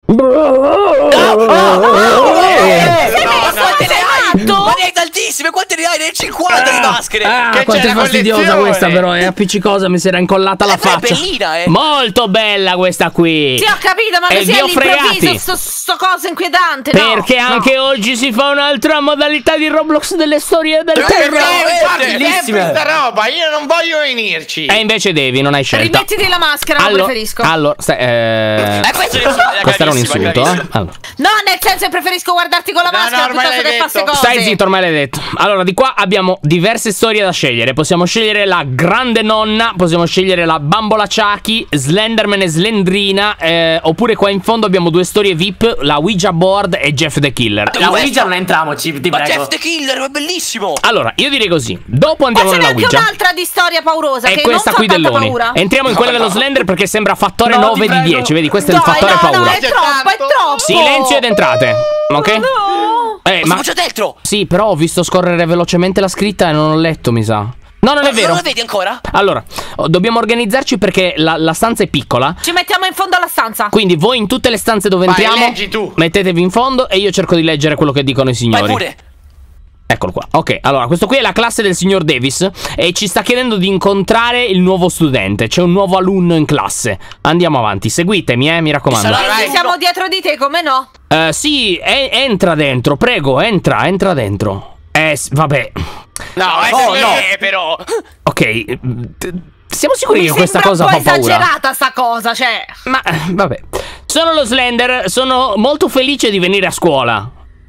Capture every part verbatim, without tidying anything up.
Ma ne hai tantissime, quante ne hai? Ne hai cinquanta di maschere. Ah, che quanto è fastidiosa questa però, è appiccicosa, mi si era incollata la faccia. È bellina, eh. Molto bella questa qui. Sì, ho capito, ma così all'improvviso sto, sto cosa inquietante, no? Perché anche no. oggi si fa un'altra modalità di Roblox delle storie del terror. Bellissima questa roba, io non voglio venirci. E invece devi, non hai scelta. Rimettiti la maschera, allora, lo preferisco. Allora, stai, eh... eh questo, questo era un insulto, eh? Allora. No, nel senso preferisco guardarti con la maschera no, piuttosto che fare cose. Stai zitto, ormai l'hai detto. Allora, di qua abbiamo diverse storie da scegliere. Possiamo scegliere la grande nonna, possiamo scegliere la bambola Chucky, Slenderman e Slendrina, eh, oppure qua in fondo abbiamo due storie V I P, la Ouija board e Jeff the Killer. La Ouija non entriamoci, ti ma prego. Jeff the Killer è bellissimo. Allora, io direi così. Dopo andiamo nella Ouija. Ma c'è anche un'altra di storia paurosa è che questa non qui dell'Oni. paura. Entriamo in quella no, dello no. Slender perché sembra fattore no, nove di dieci. Vedi, questo no, è il fattore no, paura. No, è troppo, è troppo. Silenzio ed entrate. Ok? No. Eh, ma c'è dentro. Sì, però ho visto scorrere velocemente la scritta e non ho letto, mi sa. No, non è vero. Non la vedi ancora? Allora, dobbiamo organizzarci perché la, la stanza è piccola. Ci mettiamo in fondo alla stanza. Quindi voi in tutte le stanze dove Vai, entriamo leggi tu. mettetevi in fondo e io cerco di leggere quello che dicono i signori. Vai pure. Eccolo qua. Ok, allora questo qui è la classe del signor Davis e ci sta chiedendo di incontrare il nuovo studente. C'è un nuovo alunno in classe. Andiamo avanti, seguitemi, eh, mi raccomando. Vai, siamo dietro di te, come no? Uh, sì, e entra dentro, prego, entra, entra dentro. Eh, vabbè. No, è oh, no. però. Ok, siamo sicuri Mi che questa cosa fa paura? Mi sembra un po' esagerata sta cosa, cioè. Ma, vabbè. Sono lo Slender, sono molto felice di venire a scuola.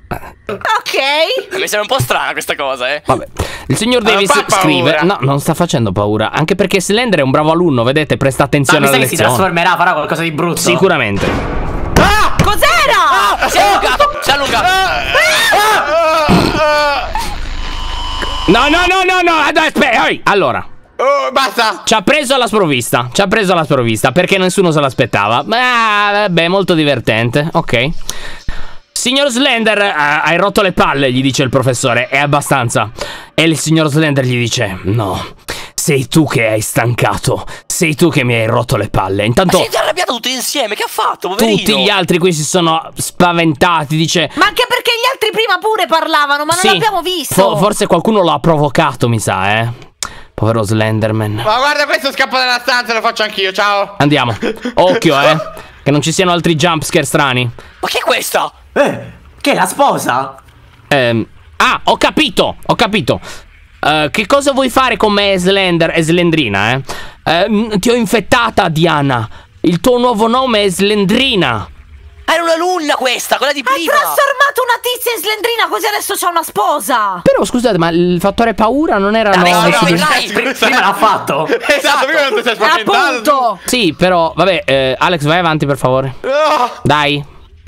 Ok. Mi sembra un po' strana questa cosa, eh. Vabbè. Il signor Davis scrive: no, non sta facendo paura. Anche perché Slender è un bravo alunno, vedete, presta attenzione alla lezione. Ma mi sa che si trasformerà, farà qualcosa di brutto. Sicuramente. Ah! Cos'era? Ah, si è allungato, si è allungato. No, no, no, no, no, aspetta. Allora. Oh, basta. Ci ha preso alla sprovvista. Ci ha preso alla sprovvista perché nessuno se l'aspettava. Ma vabbè, molto divertente. Ok. Signor Slender, uh, hai rotto le palle, gli dice il professore. È abbastanza. E il signor Slender gli dice: no, sei tu che hai stancato. Sei tu che mi hai rotto le palle. Intanto ma siete arrabbiati tutti insieme, che ha fatto, poverino? Tutti gli altri qui si sono spaventati, dice. Ma anche perché gli altri prima pure parlavano, ma non sì, l'abbiamo visto. fo Forse qualcuno lo ha provocato, mi sa, eh. Povero Slenderman. Ma guarda, questo scappa dalla stanza, lo faccio anch'io, ciao. Andiamo. Occhio, eh. Che non ci siano altri jumpscare strani. Ma che è questa? Eh, che è la sposa? Ehm, ah, ho capito, ho capito. Uh, che cosa vuoi fare con me, Slender e Slendrina, eh? Uh, ti ho infettata, Diana. Il tuo nuovo nome è Slendrina. Era una lunna questa, quella di prima. Hai trasformato una tizia in Slendrina, così adesso c'ha una sposa. Però scusate, ma il fattore paura non era no, no, no, su... dai, prima l'ha fatto. Esatto, prima non ti stai spaventando. Appunto. Sì, però, vabbè, eh, Alex, vai avanti per favore. Oh. Dai.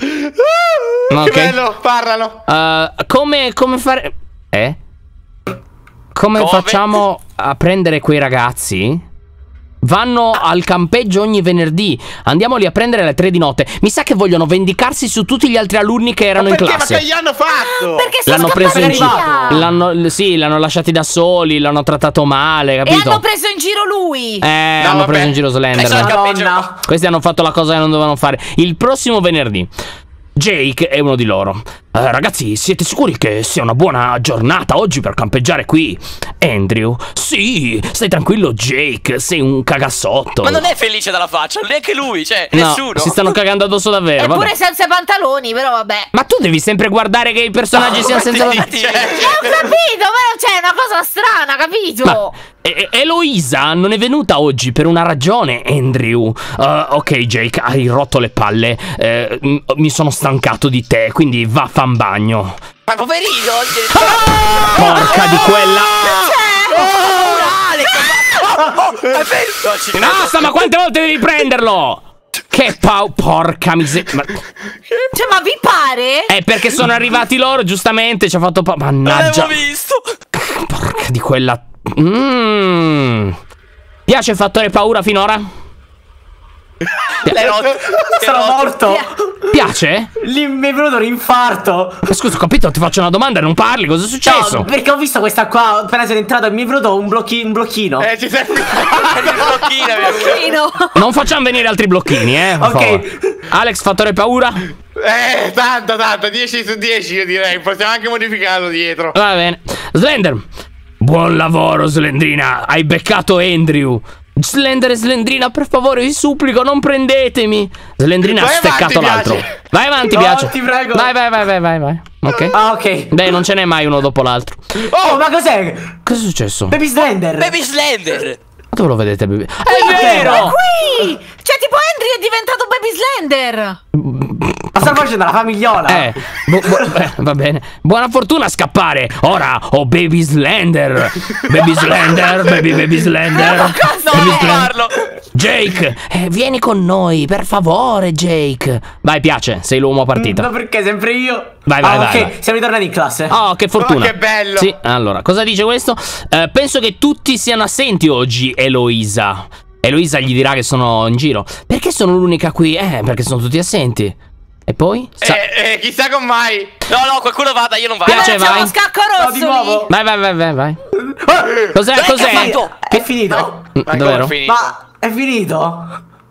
Uh, okay. Che bello, parlano. Uh, come, come fare... Eh? Come, come facciamo a prendere quei ragazzi? Vanno al campeggio ogni venerdì. Andiamoli a prendere alle tre di notte. Mi sa che vogliono vendicarsi su tutti gli altri alunni che erano in classe. Ma che gli hanno fatto? Perché sono L'hanno preso in giro. L'hanno, sì, l'hanno lasciati da soli. L'hanno trattato male, capito? E hanno preso in giro lui. Eh, no, hanno vabbè. preso in giro Slender. Questi hanno fatto la cosa che non dovevano fare. Il prossimo venerdì Jake è uno di loro. Uh, ragazzi, siete sicuri che sia una buona giornata oggi per campeggiare qui? Andrew: sì, stai tranquillo Jake, sei un cagassotto. Ma non è felice dalla faccia, neanche lui, cioè, no, nessuno. si stanno cagando addosso davvero. Eppure vabbè. senza pantaloni, però vabbè. Ma tu devi sempre guardare che i personaggi no, siano senza pantaloni. cioè, ho capito, ma c'è una cosa strana, capito? Ma e Eloisa non è venuta oggi per una ragione, Andrew. Uh, ok Jake, hai rotto le palle. uh, Mi sono stancato di te, quindi va a fan bagno. Ma poverino. ah! Porca di quella. Basta, ma quante volte devi prenderlo? Che pau, porca miseria. Ma... Cioè, ma vi pare? È perché sono arrivati loro, giustamente. Ci ha fatto pa... Mannaggia. Non l'avevo visto. Porca di quella. Mmm. Piace il fattore paura finora? L'hai rotto. Sono morto. Piace piace? Lì mi è venuto un infarto. Ma scusa, ho capito, ti faccio una domanda e non parli, cosa è successo? No, perché ho visto questa qua, appena sono entrato e mi è venuto un, blocchi, un blocchino. Eh, ci sei il blocchino, Blocchino. Non facciamo venire altri blocchini, eh. per Ok. favore. Alex, fattore paura? Eh, tanto, tanto, dieci su dieci io direi. Possiamo anche modificarlo dietro. Va bene. Slender. Buon lavoro, Slendrina. Hai beccato Andrew. Slender e Slendrina, per favore, vi supplico, non prendetemi. Slendrina ha Vai steccato avanti, l'altro. piace. Vai avanti, No, piace. ti prego. Vai, vai, vai, vai, vai, vai. Ok. Ah, ok. Beh, non ce n'è mai uno dopo l'altro. Oh, ma cos'è? Cosa è successo? Baby Slender. Baby Slender. Dove lo vedete, baby? È È vero! Qui! Cioè, tipo Henry è diventato Baby Slender. Ma sta facendo la famigliola. Eh, bu- bu- eh, va bene. Buona fortuna a scappare. Ora ho Baby Slender. Baby Slender, baby baby Slender. No, Baby non farlo. Jake, eh, vieni con noi, per favore, Jake. Vai, piace, sei l'uomo partita. Ma perché sempre io? Vai, vai, ah, vai, ok, vai. siamo ritornati in classe. Oh, che fortuna. Oh, che bello. Sì, allora, cosa dice questo? Eh, penso che tutti siano assenti oggi, Eloisa. Eloisa gli dirà che sono in giro. Perché sono l'unica qui? Eh, perché sono tutti assenti. E poi? Sa- Eh, eh, chissà con mai. No, no, qualcuno vada, io non vado. Piace, Allora, c'è vai. uno scacco No, rosso di nuovo. lì. Vai, vai, vai, vai, vai. Ah, Cos'è? Dai, che Cos'è? ha fatto? è finito. Mm, Ma come Davvero? è finito? Ma è finito?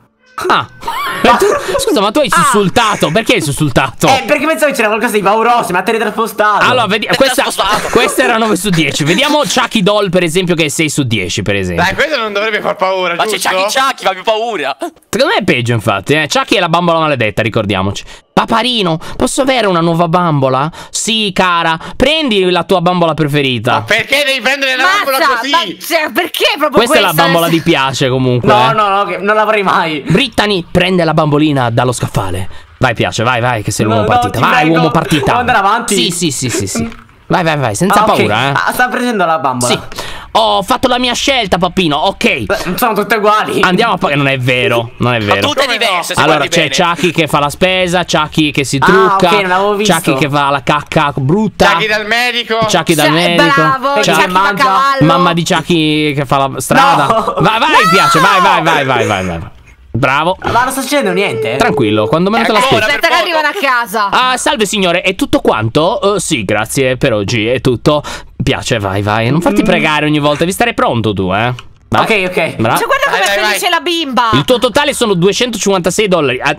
Ah. E tu- scusa, ma tu hai sussultato. Perché hai sussultato? Eh, perché pensavo che c'era qualcosa di pauroso, mi ha teletrasportato. Allora, vedi, È questa, trasportato. questa era nove su dieci. Vediamo Chucky Doll, per esempio, che è sei su dieci, per esempio. Dai, questo non dovrebbe far paura, Ma c'è giusto? Chucky Chucky, fa più paura. Secondo me è peggio, infatti. Eh. Chucky è la bambola maledetta, ricordiamoci. Paparino, posso avere una nuova bambola? Sì, cara. Prendi la tua bambola preferita. Perché devi prendere la bambola Mazza, così? ma cioè, perché proprio Questa è la questa? bambola di piace, comunque. No, eh. no, no, che non l'avrei mai. Brittany, prende la bambolina dallo scaffale. Vai, piace, vai, vai, che sei No, l'uomo no, partita. ti Vai, prego. uomo partita. Devo andare avanti? Sì, sì, sì, sì, sì. Vai, vai, vai, senza Ah, ok. paura, eh. Ah, sta prendendo la bambola. Sì. Ho fatto la mia scelta, papino. Ok. Beh, sono tutte uguali. Andiamo a pagare. Non è vero, non è Ma vero. tutte Come diverse, se Allora guardi c'è bene. Chucky che fa la spesa, Chucky che si Ah, trucca, ok, non l'avevo visto. Chucky che fa la cacca brutta, Chucky dal medico. Chucky dal Cioè, medico, bravo, Chucky- Chucky va a mangia. cavallo. mamma di Chucky che fa la strada. No. Vai, vai, mi piace, vai, vai, vai, vai, vai, vai. Bravo. Ma non sta succedendo niente. Tranquillo, quando meno te Ancora? l'aspetti. Aspetta che per arrivano a casa. Ah, salve signore, è tutto quanto? Eh, sì, grazie per oggi, è tutto. Piace, vai, vai. Non farti pregare ogni volta, devi stare pronto tu, eh. Vai. Ok, ok. Bravo. Cioè, guarda Vai, com'è vai, felice vai. la bimba. Il tuo totale sono duecentocinquantasei dollari. Ah,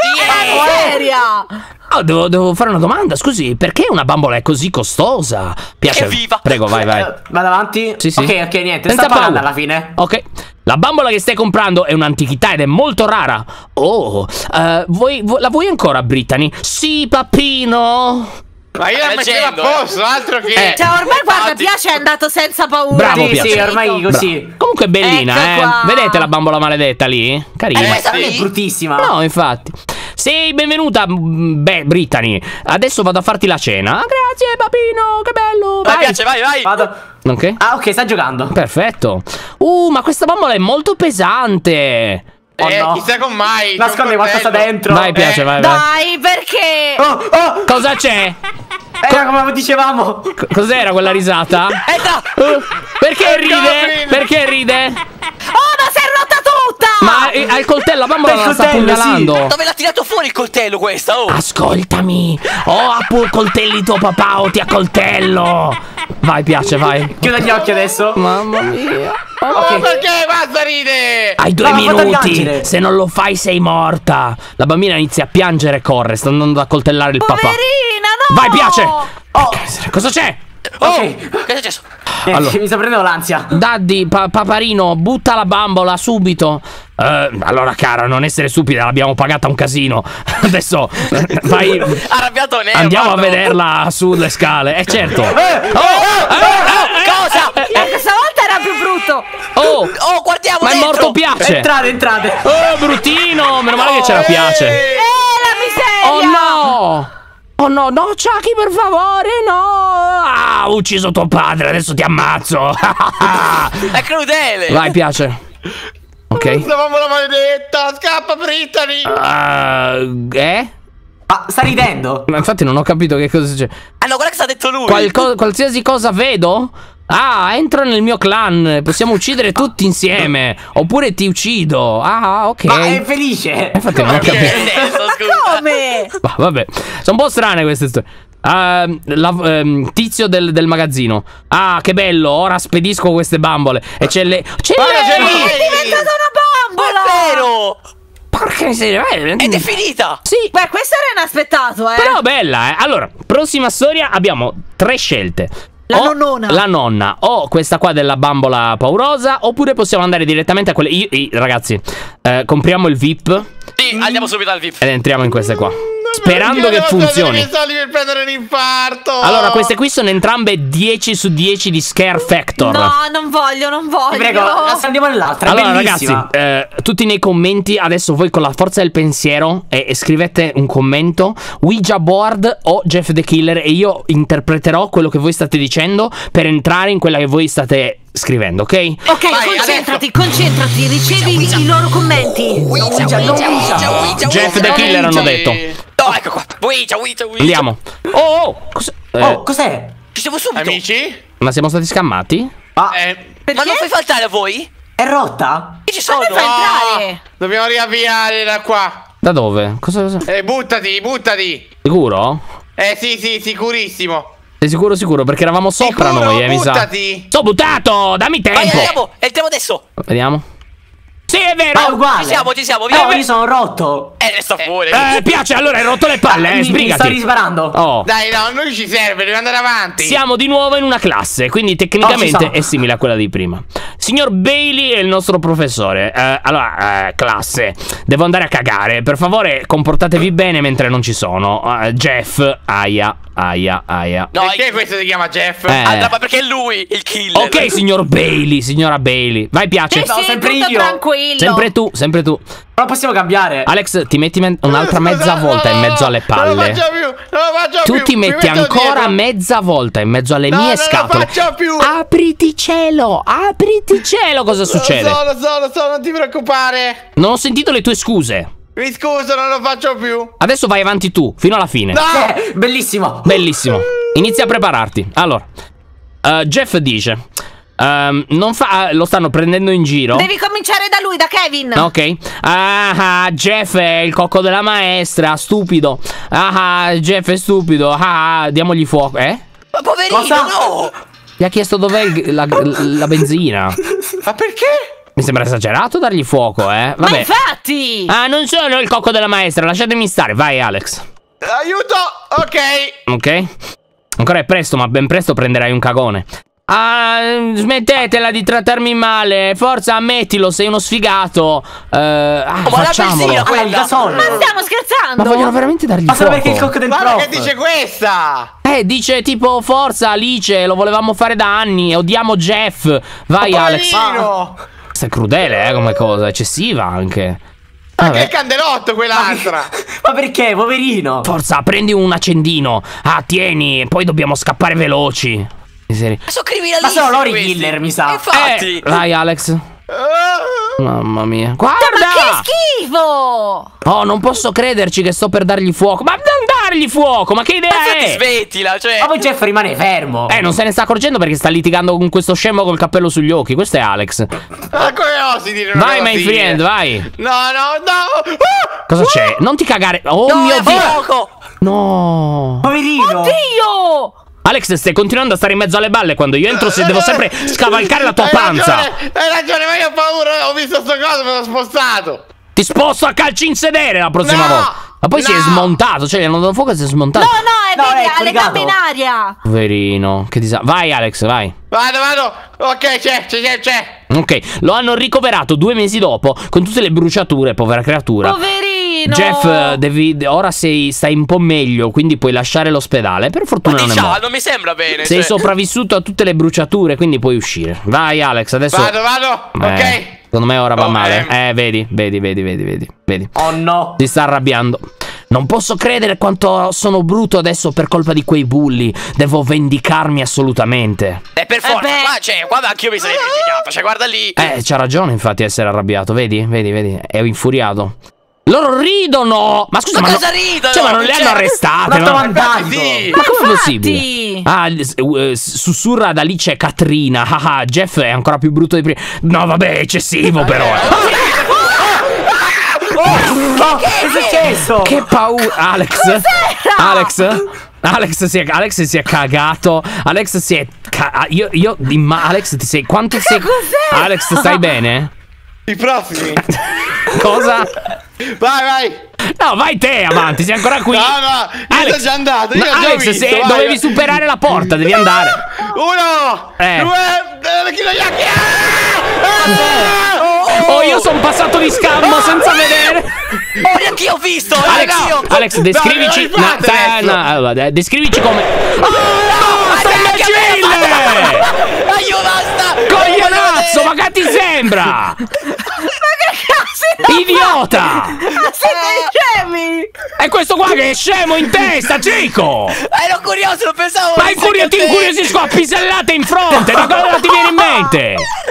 È seria. oh, devo, devo fare una domanda, scusi, perché una bambola è così costosa? Piace. Evviva. Prego, vai, vai. Eh, Vado avanti? Sì, sì. Ok, ok, niente. Senza Sta pagando paura. alla fine. Ok. La bambola che stai comprando è un'antichità ed è molto rara. Oh, eh, vuoi, vu- la vuoi ancora, Brittany? Sì, papino. Ma io la mettevo a leggendo, posto, altro che... Eh. Cioè, ormai guarda, Infatti. Piace è andato senza paura. Bravo, Sì, Piace. sì, ormai così. Bra- Comunque è bellina, Ecco eh. qua. Vedete la bambola maledetta lì? Carina. Eh, Questa sì. è bruttissima. No, infatti. Sei benvenuta, mm, beh, Brittany. Adesso vado a farti la cena. Ah, grazie, papino, che bello. Vai, Vai. piace, vai, vai. Vado. Ok. Ah, ok, sta giocando. Perfetto. Uh, ma questa bambola è molto pesante. Oh, eh, no. chissà con mai. c'è un Nasconde qualcosa coltello. dentro. Vai, piace, Eh. vai, vai. Dai, perché? Oh, oh. Cosa c'è? Era come dicevamo. C- cos'era quella risata? Entra. Uh, perché Eh, ride? Goblin. Perché ride? Oh, ma si è rotta tutta. Ma eh, ha il coltello, la bambola Il la sta coltello, sì. pugnalando. Dove l'ha tirato fuori il coltello questa? Oh. Ascoltami. Oh, ha pure coltelli tuo papà o ti accoltello. Vai, piace, vai. Chiudo gli occhi adesso. Mamma mia. Oh, Ok. perché basta ride? Hai due No, ma fate minuti. piangere. Se non lo fai, sei morta. La bambina inizia a piangere e corre. Sta andando a coltellare il papà. Poverina, no. Vai, piace. Oh, Cosa c'è? Oh, ok. che è successo? Eh, Allora. Mi sta prendendo l'ansia. Daddy, pa- paparino, butta la bambola subito. Eh, allora, cara, non essere stupida, l'abbiamo pagata un casino. Adesso eh, vai. Arrabbiato Neo. Andiamo a guarda. vederla sulle scale. Eh, certo. Eh, Oh, eh, eh, Cosa? Eh, questa volta era più brutto. Oh, Oh, guardiamo ma è dentro. morto Piace. Entrate, entrate. Oh, bruttino. Meno male che c'era Piace. Eh, la Oh miseria. no! Oh no, no, Chucky, per favore, no! Ah, ho ucciso tuo padre, adesso ti ammazzo! È crudele. Vai, Piace. Ok. Stavamo la maledetta. Scappa, Brittany. Uh, eh? Ah, sta ridendo. Ma infatti non ho capito che cosa succede. Ah no, guarda che sta detto lui. Qualco- qualsiasi cosa vedo? Ah, entro nel mio clan. Possiamo uccidere tutti insieme. Oppure ti uccido. Ah, ok. Ma è felice. Infatti non ho capito. Come? Ma vabbè, sono un po' strane queste storie. Uh, la, um, tizio del, del magazzino. Ah, che bello. Ora spedisco queste bambole. E c'è le. C'è Guarda, le. c'è È diventata una bambola! È vero! Porca miseria. eh, Ed è finita! Sì. Beh, questo era inaspettato, eh. Però bella, eh. Allora, prossima storia abbiamo tre scelte. La O nonnona. La nonna, o questa qua della bambola paurosa, oppure possiamo andare direttamente a quelle. Io, io, ragazzi, eh, compriamo il V I P Sì, andiamo subito al V I P. ed entriamo in queste qua. Sperando che funzioni. I soldi per prendere l'infarto. Allora, queste qui sono entrambe dieci su dieci di Scare Factor. No, non voglio, non voglio. Ti prego, andiamo nell'altra. Allora, è ragazzi, bellissima. eh, tutti nei commenti, adesso voi con la forza del pensiero e, e scrivete un commento, Ouija board o Jeff the Killer, e io interpreterò quello che voi state dicendo per entrare in quella che voi state scrivendo, ok? Ok, Vai, concentrati, concentrati, ricevi i loro commenti. Ouija, Ouija, Ouija, non Ouija, Ouija. Ouija, Jeff Ouija, the Killer hanno Ouija. detto. No, ecco qua. Ouija, Ouija, Ouija. Andiamo. Oh, oh, cos'è? Eh, Oh, cos'è? Ci siamo subito. Amici? ma siamo stati scammati? Ma Eh, Ma non fai faltare a voi? è rotta? Chi ci sono? Fai entrare. no, dobbiamo riavviare da qua. Da dove? Cosa? cosa? Eh, buttati, buttati. Sicuro? Eh, sì, sì, sicurissimo. Sei sicuro sicuro? Perché eravamo sopra Sicuro, noi, eh, mi sa. buttati. Sono buttato, dammi tempo. Vai, andiamo. Entriamo adesso. Vediamo. Sì, è vero. Ma è uguale. Ci siamo, ci siamo, No, via. io sono rotto. Eh, resta fuori. Eh, piace, allora hai rotto le palle, eh, Mi- Mi sto sbrigati. risparando. Oh. Dai, no, a noi ci serve, devi andare avanti. Siamo di nuovo in una classe, quindi Oh, ci tecnicamente sto. è simile a quella di prima. Signor Bailey è il nostro professore. Eh, allora, eh, classe, devo andare a cagare. Per favore, comportatevi bene mentre non ci sono. Eh, Jeff, aia, aia, aia. No, Perché io- questo si chiama Jeff? Eh. Andrà, ma perché è lui il killer. Ok, signor Bailey, signora Bailey. Vai, piace. Sì, sì, sempre tutto io. tranquillo. Sempre tu, sempre tu. Ma possiamo cambiare. Alex, ti metti men- un'altra Scusa, mezza volta in mezzo alle Non lo palle. faccio più, non lo faccio Tu più. ti mi metti metto ancora dietro. mezza volta in mezzo alle No, mie non lo scatole. faccio più. Apriti cielo, apriti cielo. Cosa succede? Lo so, lo so, lo so, non ti preoccupare. Non ho sentito le tue scuse. Mi scuso, non lo faccio più. Adesso vai avanti tu, fino alla fine. No! Eh, bellissimo. Bellissimo. Inizia a prepararti. Allora, eh, Jeff dice: ehm, non fa. Lo stanno prendendo in giro. Devi cominciare da lui, da Kevin. Ok. Ah, ah, Jeff è il cocco della maestra. Stupido. Ah, ah, Jeff è stupido. Ah, ah, diamogli fuoco. Eh? Ma poverino, Cosa? no. Gli ha chiesto dov'è il- la, la benzina. Ma perché? Mi sembra esagerato dargli fuoco, eh. Ma Vabbè. infatti. Ah, non sono il cocco della maestra. Lasciatemi stare. Vai, Alex. Aiuto! Ok. Ok? Ancora è presto, ma ben presto prenderai un cagone. Ah, smettetela di trattarmi male. Forza, ammettilo, sei uno sfigato. Eh, ah, Oh, ma la facciamolo. benzina, Ah, il quella. gasolio. Ma stiamo scherzando? Ma vogliono veramente dargli Ma solo perché il fuoco? cocco del Guarda prof. che dice questa. Eh, dice tipo, forza, Alice, lo volevamo fare da anni. Odiamo Jeff. Vai, Alex. Poverino. Questa è crudele, eh, come cosa. Eccessiva anche. Ma Vabbè. che candelotto quell'altra. Ma perché, poverino? Forza, prendi un accendino. Ah, tieni, poi dobbiamo scappare veloci. Miseria. Sono criminalisti. Ma sono loro i questi. killer, mi sa. Infatti. Eh, vai, Alex. Ah. Mamma mia. Guarda! Ma che schifo! Oh, non posso crederci che sto per dargli fuoco. Ma non dargli fuoco, ma che idea Infatti è? smettila, cioè. Ma poi Jeff rimane fermo. Eh, non se ne sta accorgendo perché sta litigando con questo scemo col cappello sugli occhi. Questo è Alex. Ma come osi dire una Vai, cosa my simile? friend, vai. No, no, no. Ah! Cosa c'è? Non ti cagare. Oh No, mio è Dio. fuoco. No. Poverino. Dio! Alex, stai continuando a stare in mezzo alle balle quando io entro se devo sempre scavalcare la tua Hai panza. ragione, hai ragione, ma io ho paura. Ho visto sto coso, me l'ho spostato. Ti sposto a calci in sedere la prossima No, volta. Ma poi si è no. smontato, cioè gli hanno dato fuoco e si è smontato. No, no, è No, vedi, è ha le collegato. gambe in aria. Poverino, che disastro. Vai, Alex, vai. Vado, vado. Ok, c'è, c'è, c'è, c'è. Ok, lo hanno ricoverato due mesi dopo con tutte le bruciature, povera creatura. Poverino. Jeff, eh, devi, ora sei, stai un po' meglio, quindi puoi lasciare l'ospedale. Per fortuna non è Diciamo, morto. non mi sembra bene. Sei cioè. sopravvissuto a tutte le bruciature, quindi puoi uscire. Vai, Alex, adesso. Vado, vado. Eh, Ok. Secondo me ora va Oh, male. eh. Eh, vedi, vedi, vedi, vedi, vedi, vedi. Oh no. Si sta arrabbiando. Non posso credere quanto sono brutto adesso per colpa di quei bulli. Devo vendicarmi assolutamente. Eh, per forza. beh. Qua, cioè, guarda, anch'io mi sarei vendicato. Cioè, guarda lì. Eh, c'ha ragione infatti a essere arrabbiato. Vedi, vedi, vedi. È infuriato. Loro ridono! Ma scusa, ma, ma cosa no, ridono? cioè, ma non le hanno arrestate, no? Sì. Ma come è infatti... possibile? Ah, uh, sussurra ad Alice Katrina. Ah, Jeff è ancora più brutto di prima. No, vabbè, è eccessivo però. Eh. Oh, che è successo? Che paura. Alex. Alex. Alex si, è, Alex si è cagato. Alex si è ca io, io ma Alex ti sei quanto sei Alex stai bene? I prossimi. Cosa? Vai vai. No, vai te avanti, sei ancora qui. No, no, io Alex, sono già andato. Io no, ho già Alex, visto, se vai, dovevi vai. superare la porta, devi andare. Uno, Eh. due, chi lo gli Oh, io sono passato di scammo senza vedere. Oh, neanche io ho visto. eh, Alex, io. Alex, descrivici. No, non No, rifate stai- adesso. no, allora, descrivici come. Oh, no, stai neanche a me imbecille! Aiuto, basta. Coglionazzo, ma che ti sembra? Idiota! Ma siete scemi! È questo qua che è scemo in testa, Cico! Ero curioso, non pensavo. Ma incurio- ti incuriosisco a pisellate in fronte! Ma cosa ti viene in mente?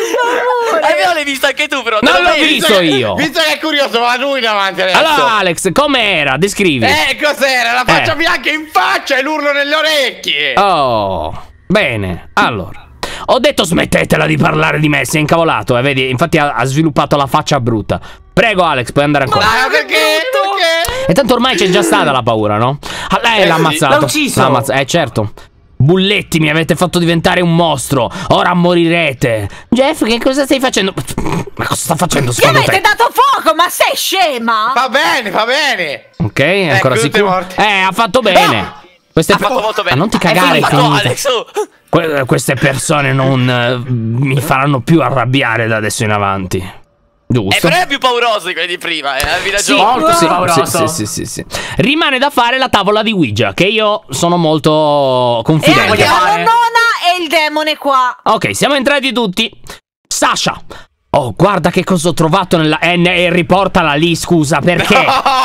Almeno l'hai visto anche tu, però. Non te l'ho l'hai visto io! Visto che è curioso, va lui davanti adesso. Allora, Alex, com'era? Descrivi. Eh, cos'era? La faccia Eh. bianca in faccia e l'urlo nelle orecchie. Oh, bene. Allora, ho detto smettetela di parlare di me, si è incavolato, eh, vedi? Infatti ha, ha sviluppato la faccia brutta. Prego, Alex, puoi andare ancora. Ah, perché? Perché? E tanto ormai c'è già stata la paura, no? Ah, lei Eh, l'ha sì. ammazzato. L'ha ucciso. L'ha ammazzato. Eh, certo. Bulletti, mi avete fatto diventare un mostro. Ora morirete. Jeff, che cosa stai facendo? Ma cosa sta facendo Ti secondo avete te? dato fuoco, ma sei scema? Va bene, va bene. Ok, è ancora Ecco, tutti sicuro. morti. Eh, ha fatto bene. Queste Ha fatto molto bene. Ah, non ti È cagare, finito, finita. Alex, oh. Que- queste persone non eh, mi faranno più arrabbiare da adesso in avanti. Eh, Giusto? però è più pauroso di quelli di prima, eh. Avevi Sì, ragione. molto sì, pauroso. sì, sì, sì, sì. Rimane da fare la tavola di Ouija, che io sono molto E confidente. anche la fare? nonna e il demone qua. Ok, siamo entrati tutti. Sasha. Oh, guarda che cosa ho trovato nella... Eh, ne- riportala lì, scusa, perché?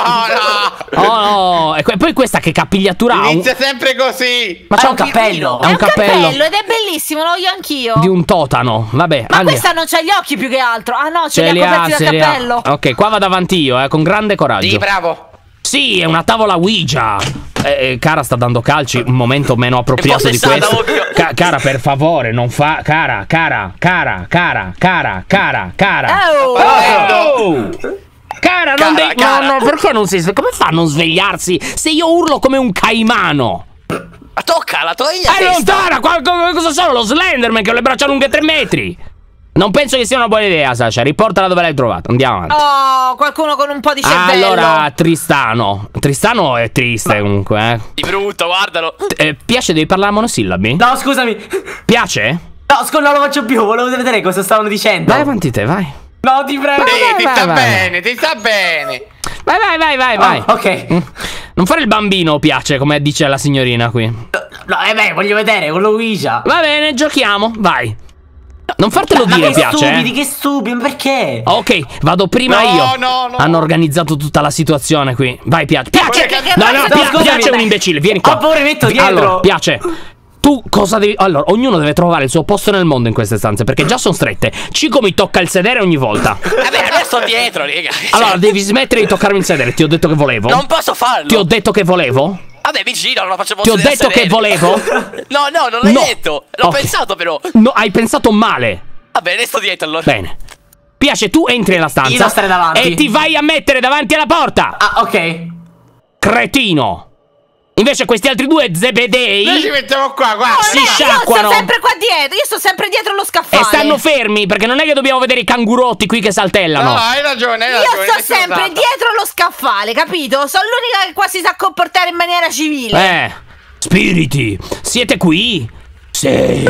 Oh, no. Oh, e que- poi questa che capigliatura ha un... Inizia sempre così. Ma c'ha È un un cappello. Ha un cappello ed è bellissimo, lo voglio anch'io. di un totano. Vabbè, Ma andiamo. questa non c'ha gli occhi più che altro. Ah no, ce, Ce li li ha ha, coperti ce dal li ha. cappello. Ok, qua vado avanti io, eh, con grande coraggio. Sì, bravo. Sì, è una tavola Ouija. Eh, eh, Cara sta dando calci. Un momento meno appropriato di possessata, questo. occhio. Ca- cara, per favore, non fa. Cara, cara, cara, cara, cara, cara, cara. Oh. Oh! Cara, non Cara, devi. cara. No, no, perché non si sve- come fa a non svegliarsi se io urlo come un caimano? Ma toccala, togli la È testa. lontana! Qual- co- cosa sono? Lo Slenderman che ha le braccia lunghe tre metri. Non penso che sia una buona idea, Sasha. Riportala dove l'hai trovata. Andiamo avanti. Oh, qualcuno con un po' di cervello. Allora, Tristano. Tristano è triste comunque, eh. Di brutto, guardalo. Eh, piace, devi parlare a monosillabi? No, scusami. Piace? No, scusa, non lo faccio più. Volevo vedere cosa stavano dicendo. Vai avanti te, vai. No, ti prego. Sì, ti vai, sta vai. bene, ti sta bene. Vai, vai, vai, vai, vai. Oh, ok. Mm. Non fare il bambino, piace, come dice la signorina qui. No, eh beh, voglio vedere con lo Ouija. Va bene, giochiamo, vai. Non fartelo Ma dire, che piace, stupidi, eh. che stupidi, perché? Ok, vado prima No, io. no, no. Hanno organizzato tutta la situazione qui. Vai, piace. Piace! che- che No, razza no, di- Pia- scusami, piace è un dai. imbecille, vieni qua. Ho paura, mi metto dietro. Allora, piace. Tu cosa devi... Allora, ognuno deve trovare il suo posto nel mondo in queste stanze, perché già sono strette. Cico mi tocca il sedere ogni volta. Vabbè, adesso sto dietro, raga. Allora, devi smettere di toccarmi il sedere. Ti ho detto che volevo. Non posso farlo. Ti ho detto che volevo. Vabbè, vicino, non lo faccio Ti ho sedere detto che sedere. volevo. No, no, non l'hai No. detto. L'ho Ok. pensato, però. No, hai pensato male. Vabbè, ne sto dietro allora. Bene. Piace, tu entri nella stanza. Io devo stare davanti. E ti vai a mettere davanti alla porta. Ah, ok. Cretino. Invece questi altri due zebedei Noi ci mettiamo qua, guarda. si Io sciacquano. sto sempre qua dietro. Io sto sempre dietro lo scaffale. E stanno fermi, perché non è che dobbiamo vedere i cangurotti qui che saltellano. No, hai ragione, hai Io ragione. sto nessuno sempre sa. dietro lo scaffale, capito? Sono l'unica che qua si sa comportare in maniera civile. Eh, spiriti, siete qui? Sì.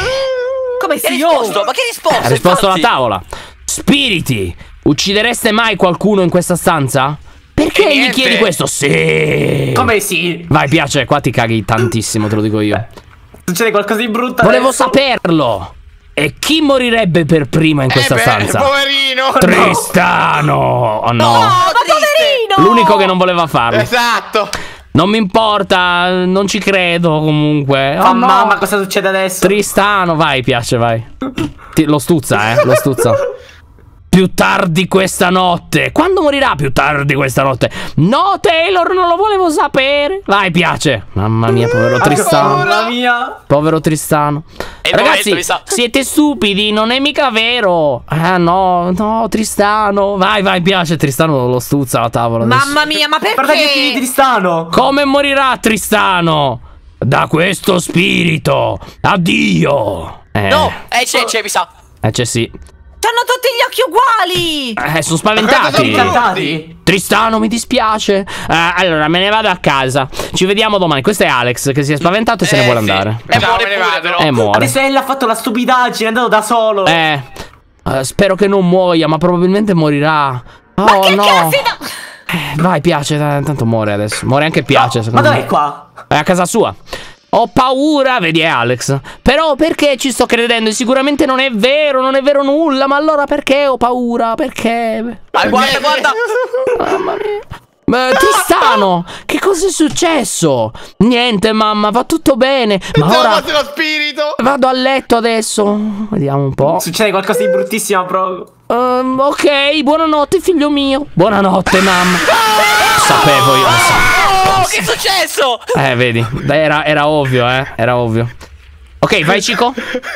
Come Che si risposto? Ma che risposto? Ha risposto alla infatti? tavola. Spiriti, uccidereste mai qualcuno in questa stanza? Perché E gli niente. chiedi questo? Sì. Come sì? Vai, piace, qua ti caghi tantissimo, te lo dico io. Succede qualcosa di brutto Volevo adesso? saperlo. E chi morirebbe per prima in questa eh beh, stanza? poverino. Tristano. Oh no. Oh, ma triste. poverino! L'unico che non voleva farlo. Esatto. Non mi importa, non ci credo comunque. Oh, Oh no. mamma, cosa succede adesso? Tristano, vai, piace, vai. Ti- lo stuzza, eh, lo stuzza. più tardi questa notte. Quando morirà più tardi questa notte? No, Taylor, non lo volevo sapere. Vai, piace. Mamma mia, povero Tristano. Mamma mia. Povero Tristano. E il Ragazzi, momento, mi sa. siete stupidi, non è mica vero. Ah, no, no, Tristano. Vai, vai, piace. Tristano lo stuzza alla tavola adesso. Mamma mia, ma Guarda che occhi di perché? Tristano. Come morirà Tristano? Da questo spirito. Addio. Eh, No, eh, c'è, c'è, mi sa. eh, c'è sì. C'hanno tutti gli occhi uguali. Eh, sono spaventati. Incantati. Tristano, mi dispiace. Eh, allora, me ne vado a casa. Ci vediamo domani. Questo è Alex che si è spaventato e se ne Eh, vuole sì. andare. E Ciao, muore me ne pure, vado. però. E muore. Adesso ella ha fatto la stupidaggine, è andato da solo. Eh, eh, spero che non muoia, ma probabilmente morirà. Oh, Ma che no. casino! Eh, vai, piace, dai, tanto muore adesso. Muore anche piace, Ma secondo dov'è me. qua? È a casa sua. Ho paura, vedi, è Alex. Però perché ci sto credendo? Sicuramente non è vero, non è vero nulla. Ma allora perché ho paura? Perché? Ah, guarda, guarda. Mamma mia. Ma Tristano, che cosa è successo? Niente, mamma, va tutto bene. Ma Pensavo ora fosse lo spirito. vado a letto adesso. Vediamo un po'. Succede qualcosa di bruttissimo proprio. Ehm, ok, buonanotte, figlio mio. Buonanotte, mamma. Sapevo io, lo sapevo. Oh, che è successo? Eh, vedi, beh, era, era ovvio, eh, era ovvio. Ok, vai, Cico.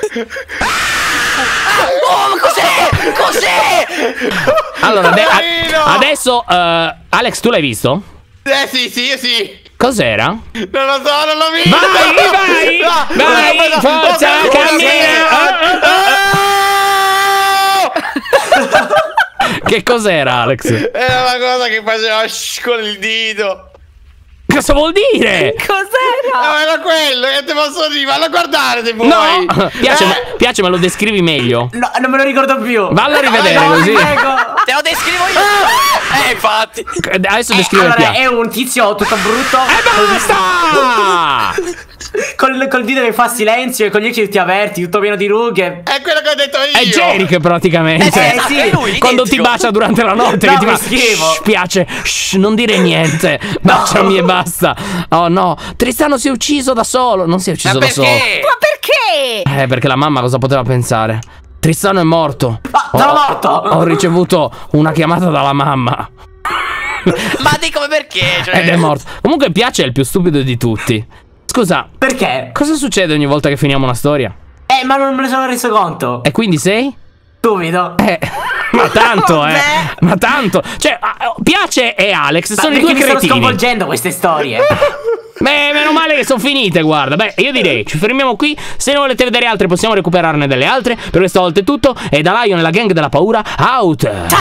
Oh, ma cos'è? Cos'è? Allora, ade- Poverino! a- adesso, eh, Alex, tu l'hai visto? Eh sì, sì, io sì. Cos'era? Non lo so, non l'ho visto. Vai, vai, No, vai, no, no, forza, no, no, cammina. no, no, no. Che cos'era, Alex? Era una cosa che faceva shh con il dito. Cosa vuol dire? Cos'era? No, era quello, che te posso dire, vallo a guardare se vuoi. No, piace, Eh, ma, piace, me lo descrivi meglio. No, non me lo ricordo più. Vallo a rivedere No, così. prego. Te lo descrivo io. Eh, infatti. Adesso Eh, descrive il allora, piatto. è un tizio tutto brutto. E basta! Col, col dito che fa silenzio e con gli occhi tutti aperti, tutto pieno di rughe. È quello che ho detto io. È Jerick praticamente. Eh, sì, esatto, sì. è lui, Quando ti identico. bacia durante la notte, No, che ti che fa schifo. "Shh, piace, shh, non dire niente, baciami e basta". Oh no, Tristano si è ucciso da solo. Non si è ucciso Ma da solo. perché? Ma perché? Eh, perché la mamma cosa poteva pensare? Tristano è morto. Ah, sono morto. Ho ricevuto una chiamata dalla mamma. Ma di come perché? Cioè... Ed è morto. Comunque piace è il più stupido di tutti. Scusa, Perché? cosa succede ogni volta che finiamo una storia? Eh, ma non me ne sono reso conto. E quindi sei? Stupido. Eh, ma tanto, eh. Vabbè. Ma tanto. Cioè, ah, Piace e Alex Ma sono i perché due mi stanno cretini. sconvolgendo queste storie. Beh, meno male che sono finite, guarda. Beh, io direi, ci fermiamo qui. Se ne volete vedere altre, possiamo recuperarne delle altre. Per questa volta è tutto. E da Lion e la gang della paura, out.